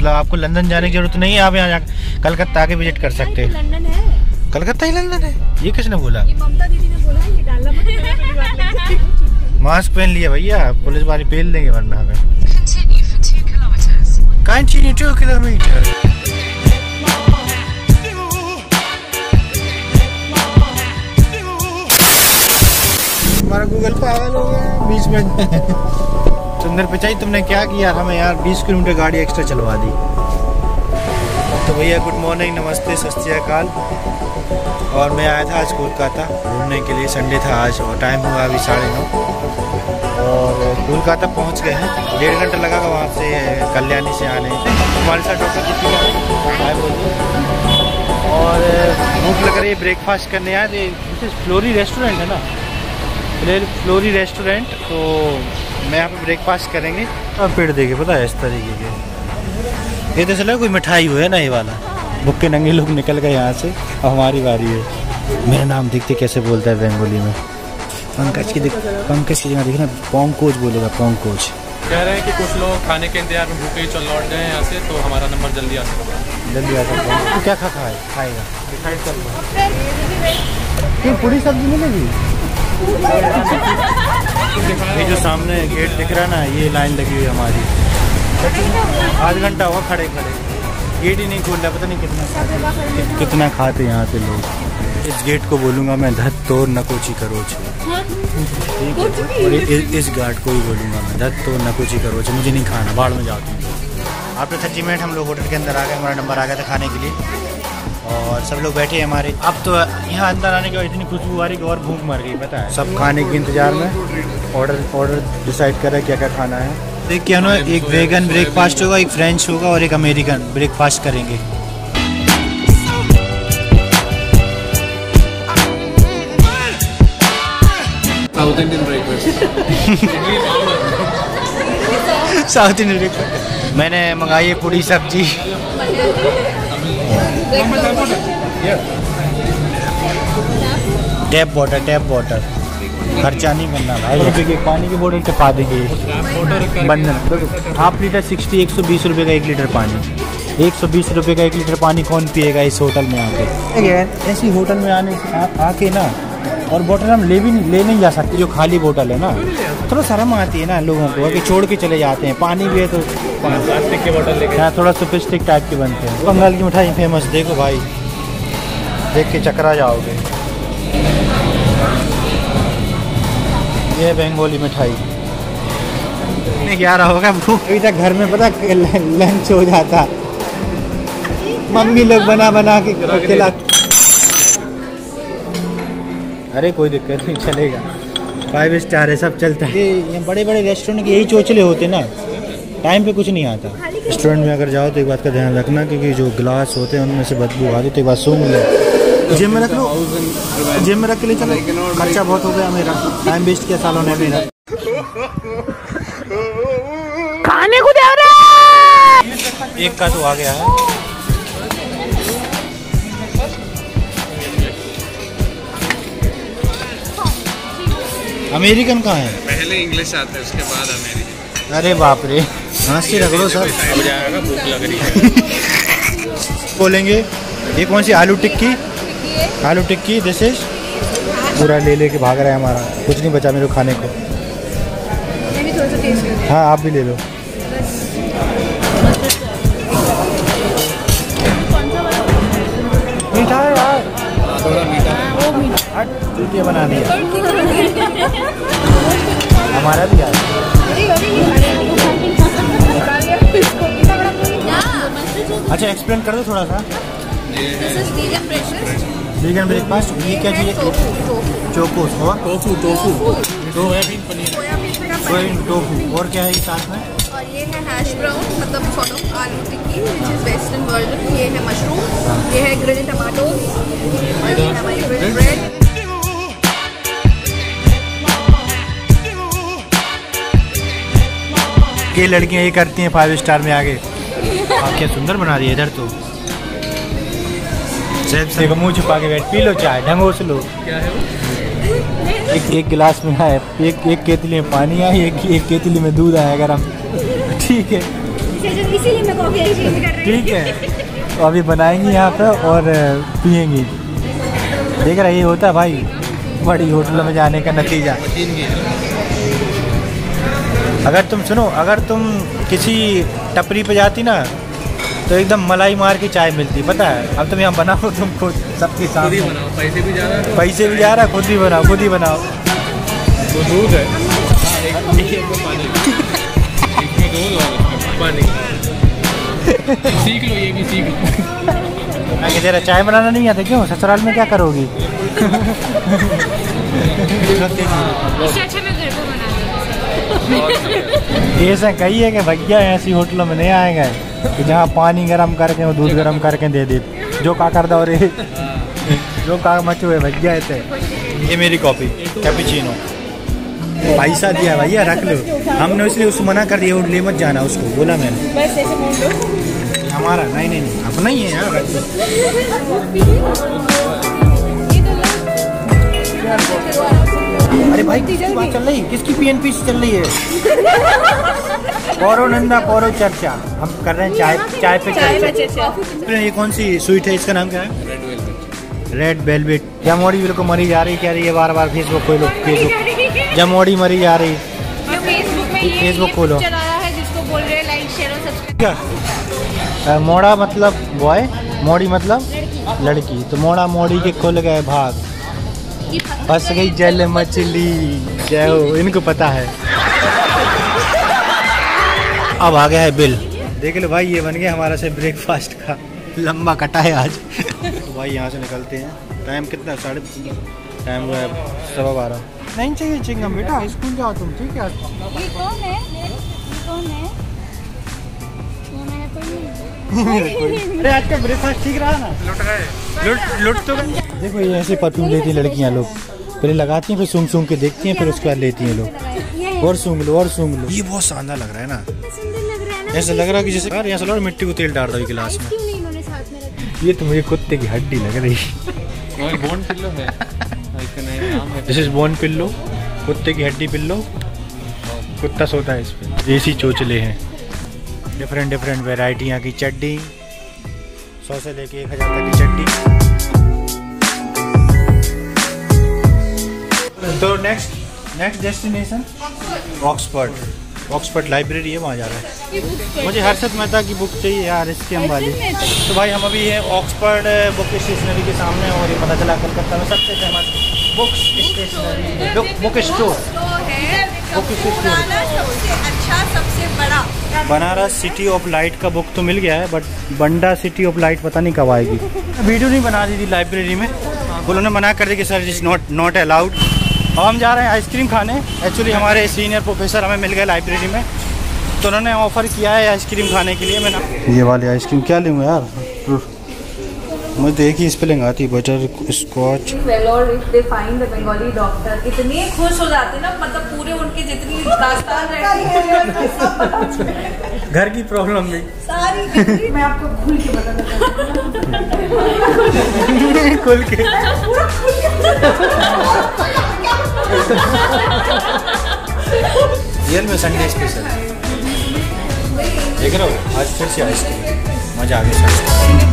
मतलब आपको लंदन जाने की जरूरत नहीं है, आप यहाँ कलकत्ता आके विजिट कर सकते हैं। लंदन है, कलकत्ता ही लंदन है, ये किसने बोला? ये ममता दीदी ने बोला है, ये डालना पड़ेगा। मास्क पहन लिया भैया, पुलिस वाले पेल देंगे वरना हमें। Continue 2 kilometre. हमारा गूगल पागल हो गया बीच में। सुंदर पिचाई तुमने क्या किया, हमें यार 20 किलोमीटर गाड़ी एक्स्ट्रा चलवा दी। तो भैया गुड मॉर्निंग, नमस्ते, सत श्री अकाल। और मैं आया था आज कोलकाता घूमने के लिए, संडे था आज और टाइम हुआ अभी 9:30 और कोलकाता पहुंच गए हैं। 1.5 घंटा लगा वहाँ से कल्याणी से आने। हमारे साथ डॉक्टर कितनी आए बोलिए। और भूख लग रही है, ब्रेकफास्ट करने आए थे। फ्लोरी रेस्टोरेंट है ना, फ्लोरी रेस्टोरेंट, तो मैं यहाँ पे ब्रेकफास्ट करेंगे और पेड़ देंगे, पता है इस तरीके के। ये तो चला कोई मिठाई हुआ है ना, ये वाला। भुक्के नंगे लोग निकल गए यहाँ से, अब हमारी बारी है। मेरा नाम देखते कैसे बोलता है बंगाली में। पंकज की जगह देखना पोंकोज बोलेगा, पोंकोज। कह रहे हैं कि कुछ लोग खाने के इंतजार में भूखे चल लौट गए यहाँ से, तो हमारा नंबर जल्दी आ सकता है। जल्दी आ सकता है। तो क्या खाएगा? डिसाइड कर लो। पूरी सब्जी मिलेगी? ये जो सामने गेट दिख रहा है ना, ये लाइन लगी हुई है हमारी। आध घंटा हुआ खड़े खड़े, गेट ही नहीं खोल रहा। पता नहीं कितना खाते यहाँ पे लोग। इस गेट को बोलूँगा मैं धत तोड़ नकोची करोच। और इस गार्ड को ही बोलूँगा मैं धत तोड़ नकोची करोच। मुझे नहीं खाना, बाढ़ में जाती हूँ। आफ्टर 30 मिनट हम लोग होटल के अंदर आ गए, हमारा नंबर आ गया था खाने के लिए और सब लोग बैठे हैं हमारे। अब तो यहाँ अंदर आने के बाद इतनी खुशबू आ रही कि और भूख मर गई, पता है। सब खाने के इंतजार में ऑर्डर डिसाइड कर रहे हैं क्या क्या खाना है। देख क्या ना, एक वेगन ब्रेकफास्ट होगा, एक फ्रेंच होगा और एक अमेरिकन ब्रेकफास्ट करेंगे। South Indian breakfast. South Indian breakfast. मैंने मंगाई है पूरी सब्जी। टैप वाटर खर्चा नहीं करना भाई। रुपये के पानी की बोतल टपा देंगे बंधन। हाफ लीटर 60, 120 रुपये का 1 लीटर पानी। 120 रुपये का 1 लीटर पानी कौन पिएगा इस होटल में आके? ऐसी होटल में आने आके ना, और बोतल हम ले नहीं जा सकते जो खाली बोतल है ना। थोड़ा शर्म आती है ना लोगों को कि छोड़ के चले जाते हैं। पानी भी है तो प्लास्टिक के बोतल लेके, हाँ थोड़ा सोफिस्टिक टाइप के बनते हैं। बंगाल की मिठाई फेमस, देखो भाई, देख के चकरा जाओगे। ये बंगाली मिठाई नहीं, क्या रहा होगा भूख अभी तक घर में, पता लंच हो जाता। मम्मी लोग बना के खिला। अरे कोई दिक्कत नहीं, चलेगा। 5 स्टार है, सब चलता है। ये बड़े बड़े रेस्टोरेंट के यही चोचले होते ना, टाइम पे कुछ नहीं आता। रेस्टोरेंट में अगर जाओ तो एक बात का ध्यान रखना, क्योंकि जो ग्लास होते हैं उनमें से बदबू आती, तो एक बात सूंघ लो। जिम में रख लो, जिम में रख के ले चलो। खर्चा बहुत हो गया मेरा, टाइम वेस्ट किया सालों ने मेरा। खाने को दे रहे एक का तो आ गया है। अमेरिकन कहाँ है? पहले इंग्लिश आता है, उसके बाद अमेरिकन। अरे बाप रे, हाँस से रख लो सर। हो जाएगा, भूख लग रही है। बोलेंगे ये कौन सी आलू टिक्की? आलू टिक्की दिस इज। पूरा ले के भाग रहा है हमारा, कुछ नहीं बचा मेरे को खाने को। हाँ आप भी ले लो। मीठा है यार, थोड़ा मीठा है। चूतिया बना दिया हमारा भी यार। अच्छा एक्सप्लेन कर दो थोड़ा सा। वीगन ब्रेकफास्ट, ये क्या चीज़ है? चोकोस और सोयाबीन पनीर, सोयाबीन टोफू, और क्या है ये साथ में? और ये है हैश ब्राउन, मतलब sort of aloo tikki, which is western version. ये है मशरूम, ये है ग्रिल्ड टमाटो, और ये है हमारी ग्रिल्ड ब्रेड। ये लड़कियां ये करती हैं 5 स्टार में आगे। आप क्या सुंदर बना रही है इधर तो। देखो मुँह छुपा के बैठ, पी लो चाय, ढंगो से लो। क्या है वो? एक गिलास में है, एक केतली में पानी आए, एक केतली में दूध आया गरम। ठीक है, इसीलिए मैं कॉफी चेंज कर रही हूँ। ठीक है, तो अभी बनाएंगी यहाँ पे और पियेंगी। देख रहा, ये होता है भाई बड़ी होटलों में जाने का नतीजा। अगर तुम सुनो, अगर तुम किसी टपरी पे जाती ना तो एकदम मलाई मार के चाय मिलती, पता है। अब तुम यहाँ बनाओ, तुम खुद सबके सामने पैसे भी जा रहा, खुद ही बनाओ, खुद ही बनाओ। वो दूध है, एक में पानी, एक में दूध और पानी। सीख लो, ये भी सीख लो। मैं तेरा चाय बनाना नहीं आता क्यों? ससुराल में क्या करोगी? इससे अच्छा मैं घर पे बना दूँ। ये से कही है कि भैया ऐसी होटलों में नहीं आएगा कि जहाँ पानी गरम करके और दूध गरम करके दे दे, जो का कर दो रे, जो का मचो है भैया। ये मेरी कॉफ़ी कैपुचिनो, पैसा दिया भैया, रख लो। हमने इसलिए उसको मना कर दिया, ले मत जाना उसको, बोला मैंने। बस ऐसे मोड़ लो। हमारा नहीं अपना ही है यार, रख लो। अरे भाई किसकी बात चल रही है? किसकी पीएनपी चल रही है? पौरो नंदा पौरो चर्चा, हम कर रहे हैं चाय पे चर्चा। ये कौन सी स्वीट है, इसका नाम क्या है? Red velvet. जमोड़ी बिल्कुल मरी जा रही, कह रही है बार फेसबुक खोलो, फेसबुक जमोड़ी मरी जा रही। फेसबुक खोलो। जिसको बोल रहे हैं लाइक शेयर और सब्सक्राइब। मोड़ा मतलब बॉय, मोड़ी मतलब लड़की, तो मोड़ा मोड़ी के खुल गए भाग, फंस गई जल मछली। जय हो, इनको पता है। अब आ गया है बिल, देख लो भाई। ये बन गया हमारा से ब्रेकफास्ट का, लंबा कटा है आज। तो भाई यहाँ से निकलते हैं। टाइम कितना? टाइम हुआ है 12:15। नहीं चाहिए चिंगम बेटा, स्कूल जाओ तुम, ठीक है? ये कौन है? अरे आज का ब्रेकफास्ट ठीक रहा ना? लुट तो देखो, ये ऐसे परफ्यूम लेती हैं लड़कियाँ लोग, पहले लगाती हैं, फिर सूंघ के देखती हैं, फिर उसके बाद लेती हैं लोग। और सूंघ लो। ये बहुत शानदार लग रहा है ना, ऐसा लग रहा है कि जैसे यार यहाँ से मिट्टी को तेल डाल रहा है गिलास में। ये तो मुझे कुत्ते की हड्डी लग रही है। बोन पिल्लो है, दिस इज बोन पिल्लो, कुत्ते की हड्डी पिल्लो। कुत्ता सोता है इस पे। देसी चोचले हैं, डिफरेंट वेराइटियाँ की चड्डी, 100 से लेके 1000 तक की चड्डी। तो नेक्स्ट डेस्टिनेशन ऑक्सफोर्ड लाइब्रेरी है, वहाँ जा रहा है। मुझे हर्षद मेहता की बुक चाहिए यार, स्कैम वाली। तो भाई हम अभी है ऑक्सफोर्ड बुक स्टेशनरी के सामने, और ये पता चला कलकत्ता में सबसे famous book stationery, book store सबसे अच्छा, सबसे बड़ा बनारस सिटी ऑफ लाइट का बुक तो मिल गया है, बट बंडा सिटी ऑफ लाइट पता नहीं कब आएगी। वीडियो नहीं बना दी थी लाइब्रेरी में, उन्होंने मना कर दिया कि सर इज नॉट अलाउड। अब हम जा रहे हैं आइसक्रीम खाने। एक्चुअली हमारे सीनियर प्रोफेसर हमें मिल गए लाइब्रेरी में, तो उन्होंने ऑफ़र किया है आइसक्रीम खाने के लिए। मैंने ये वाली आइसक्रीम क्या लूँगा यार, मुझे तो एक ही स्पेलिंग आती, बटर स्कॉच। बंगाली डॉक्टर इतने खुश हो जाते ना, मतलब पूरे उनके जितनी दास्तान रहती है, घर की प्रॉब्लम भी सारी मैं आपको खुल के बता खुल के रियल में संडे स्पेशल देख रहे हो। आज फिर से आइसक्रीम, मजा आ गया।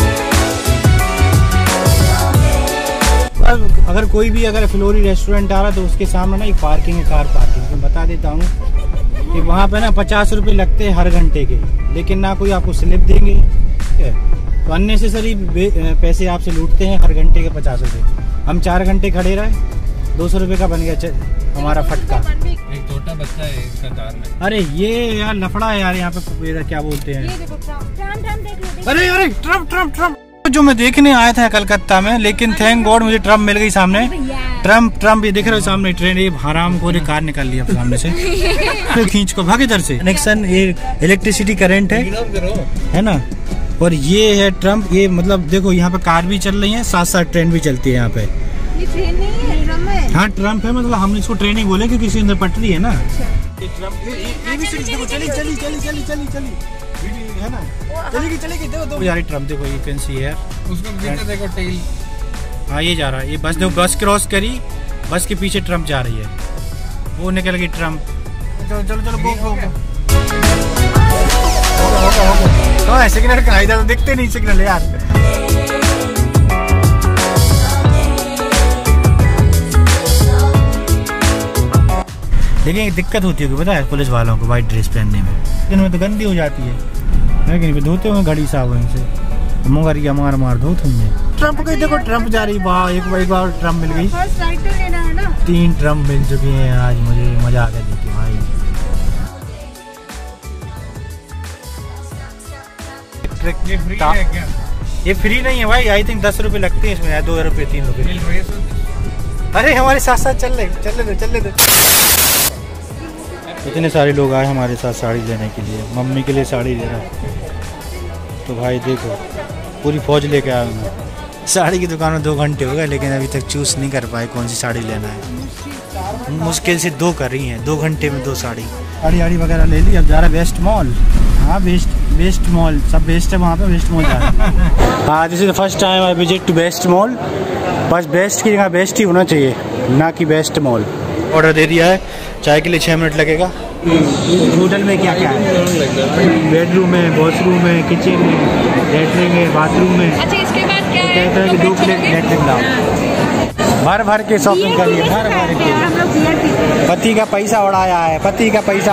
अगर कोई भी अगर फ्लोरी रेस्टोरेंट आ रहा तो उसके सामने ना एक पार्किंग है, कार पार्किंग। मैं बता देता हूँ कि वहाँ पे ना 50 रुपये लगते हैं हर घंटे के, लेकिन ना कोई आपको स्लिप देंगे, ठीक है? तो अननेसेसरी पैसे आपसे लूटते हैं हर घंटे के 50 रुपये। हम 4 घंटे खड़े रहे, 200 रुपये का बन गया हमारा फटका। एक छोटा बच्चा है इसका कार में। अरे ये यार लफड़ा है यार, यहाँ पे क्या बोलते हैं, अरे ट्रम्प जो मैं देखने आया था कलकत्ता में, लेकिन थैंक गॉड मुझे ट्रम्प मिल गई सामने। ट्रम्प ये देख रहे हो सामने ट्रेन, ये हराम को कार निकाल लिया सामने से खींच को भाग इधर से। कनेक्शन ये इलेक्ट्रिसिटी करंट है ना, और ये है ट्रम्प। ये मतलब देखो यहाँ पे कार भी चल रही है, साथ साथ ट्रेन भी चलती है यहाँ पे। ये ट्रेन नहीं है, ट्रम है। हाँ ट्रम्प है, मतलब हम इसको ट्रेन ही बोले क्योंकि इसके अंदर पटरी है ना। है ना, चलेगी देखो यार ट्रम्प देखो, ये कैन सी है उसको पीछे देखो टेल। हाँ ये जा रहा है, ये बस देखो, बस क्रॉस करी, बस के पीछे ट्रम्प जा रही है, वो निकल गई ट्रम्प। चलो गो। तो सिग्नल कहाँ इधर तो दिखते नहीं सिग्नल यार। लेकिन एक दिक्कत होती होगी पता है पुलिस वालों को वाइट ड्रेस पहनने में, इनमें तो गंदी हो जाती है लेकिन धोते हुए घड़ी साबुन से मगर या मार मार दो तुमने। ट्रम्प का देखो, ट्रम्प जा रही वाह, एक बार ट्रम्प मिल गई। 3 ट्रम्प मिल चुके हैं आज, मुझे मजा आ गया देख के भाई। ये फ्री है क्या? ये फ्री नहीं है भाई, आई थिंक 10 रुपए लगते हैं इसमें, 2 रुपए 3 रुपए। अरे हमारे साथ साथ चल ले। इतने सारे लोग आए हमारे साथ साड़ी लेने के लिए, मम्मी के लिए साड़ी ले रहा है। तो भाई देखो पूरी फौज लेके आया हूँ। साड़ी की दुकान में 2 घंटे हो गए लेकिन अभी तक चूज़ नहीं कर पाए कौन सी साड़ी लेना है। मुश्किल से 2 कर रही हैं, 2 घंटे में 2 साड़ी वगैरह ले ली। अब जा रहा है वेस्ट मॉल। हाँ वेस्ट मॉल, सब बेस्ट है वहाँ पे, वेस्ट मॉल जा रहा है। हाँ this is the first time I visit to West Mall. बस बेस्ट की जगह बेस्ट ही होना चाहिए, ना कि वेस्ट मॉल। ऑर्डर दे दिया है, चाय के लिए 6 मिनट लगेगा। होटल में क्या क्या है? बेडरूम है, वॉशरूम है, किचन है, लेटरिन है, बाथरूम है। अच्छा इसके बाद क्या है? कहते हैं कि 2 प्लेट लेटरिन लाओ। भर के शॉपिंग करिए, भर के। पति का पैसा उड़ाया है, अपने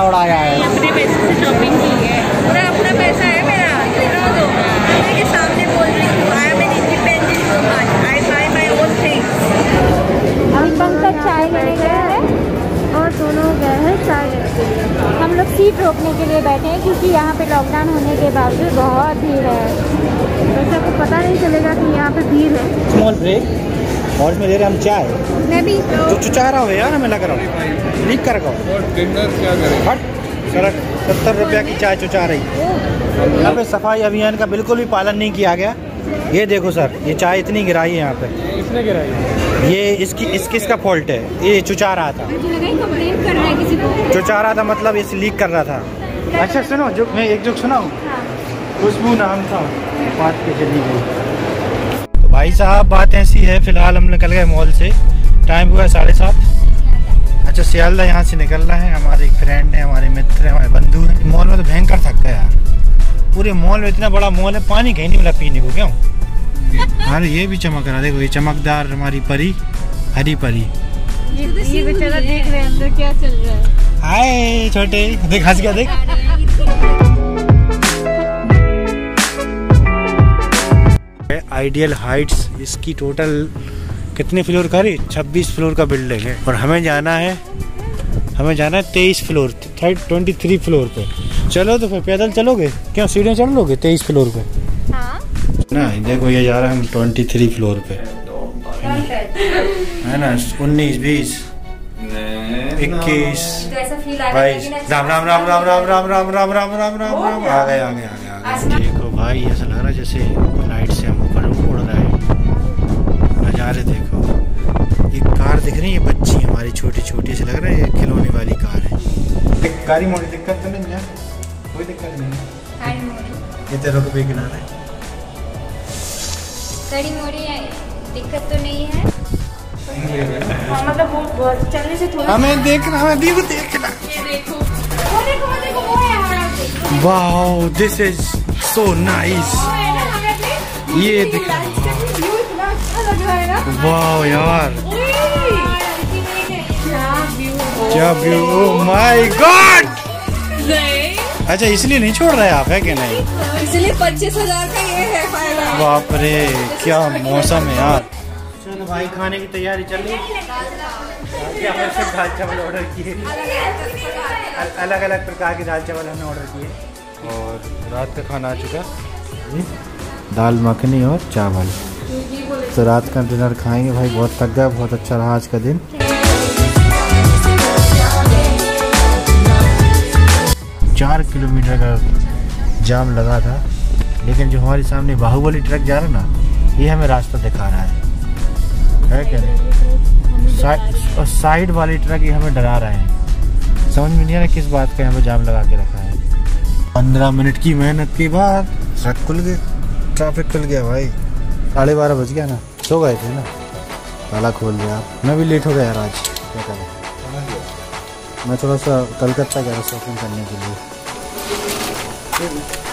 पैसे से शॉपिंग की है, पूरा अपना पैसा है मेरा। मेरे सामने बोल रही हूँ, I am an independent woman, I buy my own things. अभी पंकज चाय लेने गया है और दोनों गए हैं चाय लेने के लिए। हम लोग सीट रोकने के लिए बैठे हैं क्योंकि यहाँ पे लॉकडाउन होने के बावजूद बहुत भीड़ है, वैसे आपको पता नहीं चलेगा कि यहाँ पे भीड़ है। स्मॉल ब्रेक और इसमें दे रहे हम चाय। मैं भी तो चुचा रहा हो यार, हमें लग रहा हूँ लीक कर रहा हूँ। डिनर क्या करें? हट सड़क 70 रुपया की चाय चुचा रही। यहाँ पे सफाई अभियान का बिल्कुल भी पालन नहीं किया गया। ये देखो सर, ये चाय इतनी गिराई है यहाँ पे। किसने गिराई? ये इसका फॉल्ट है, ये चुचा रहा था। कंप्लेंट कर रहा है किसी को, चुचा रहा था मतलब इसे लीक कर रहा था। अच्छा सुनो, जो मैं एक जोक सुनाऊँ। खुशबू नाम था, बात पे चली गई। तो भाई साहब बात ऐसी है, फिलहाल हम निकल गए मॉल से, टाइम हुआ 7:30। अच्छा सियालदा यहाँ से निकलना है। हमारे एक फ्रेंड है, हमारे मित्र है, हमारे बंधु है। मॉल में तो भयंकर थक गया यार, पूरे मॉल में इतना बड़ा मॉल है, पानी कहीं नहीं मिला पीने को। क्यों? अरे ये भी चमक रहा, देखो ये चमकदार हमारी परी, हरी परी। ये बेचारा देख रहे हैं अंदर क्या चल रहा है। हाय छोटे, देख हंस गया देख। आइडियल हाइट्स, इसकी टोटल कितने फ्लोर का है? 26 फ्लोर का बिल्डिंग है और हमें जाना है 23 फ्लोर, 23 फ्लोर पे। चलो तो फिर पैदल चलोगे क्या? सीढ़ियाँ चढ़ लोगे 23 फ्लोर पे? हाँ ना देखो ये जा रहा है हम 23 फ्लोर पे, है ना। 19 20 21 22। राम राम राम राम राम राम राम राम राम राम राम राम। आ गए। देखो भाई ऐसा लग रहा है जैसे लाइट से हम ऊपर उड़ रहे हैं। नज़ारे देखो, ये कार दिख रही है, बच्ची हमारी छोटी छोटी, ऐसे लग रहा है ये खिलौने वाली कार है। गाड़ी मोड़ी दिक्कत तो नहीं है? कोई दिक्कत नहीं है। ये तेरे को भी किनारा है, गाड़ी मोड़ी है, दिक्कत तो नहीं है। मतलब वो चलने से थोड़ा हमें देखना, हमें भी देखना। ये देखो वो है हमारा। Wow this is so nice. ये दिख वाओ यार, क्या व्यू, ओह माय गॉड। अच्छा इसलिए नहीं छोड़ रहे आप, है कि नहीं? इसलिए 25,000 का ये है फायदा। बाप रे क्या मौसम है यार। चलो भाई खाने की तैयारी चल रही है। दाल चावल ऑर्डर किए, अलग अलग प्रकार के दाल चावल हमने ऑर्डर किए और रात का खाना आ चुका, दाल मखनी और चावल। तो रात का डिनर खाएंगे भाई, बहुत थक गया, बहुत अच्छा रहा आज का दिन। चार किलोमीटर का जाम लगा था, लेकिन जो हमारे सामने बाहुबली ट्रक जा रहा है ना, ये हमें रास्ता दिखा रहा है क्या नहीं? साइड वाली ट्रक ये हमें डरा रहे हैं। समझ में नहीं आ रहा किस बात का यहाँ पे जाम लगा के रखा है। 15 मिनट की मेहनत के बाद ट्रक खुल गए, ट्रैफिक खुल गया भाई। 12:30 बज गया ना, सो गए थे ना, ताला खोल दिया। मैं भी लेट हो गया यार आज, क्या करें। मैं थोड़ा सा कलकत्ता गया शॉपिंग करने के लिए। ये भी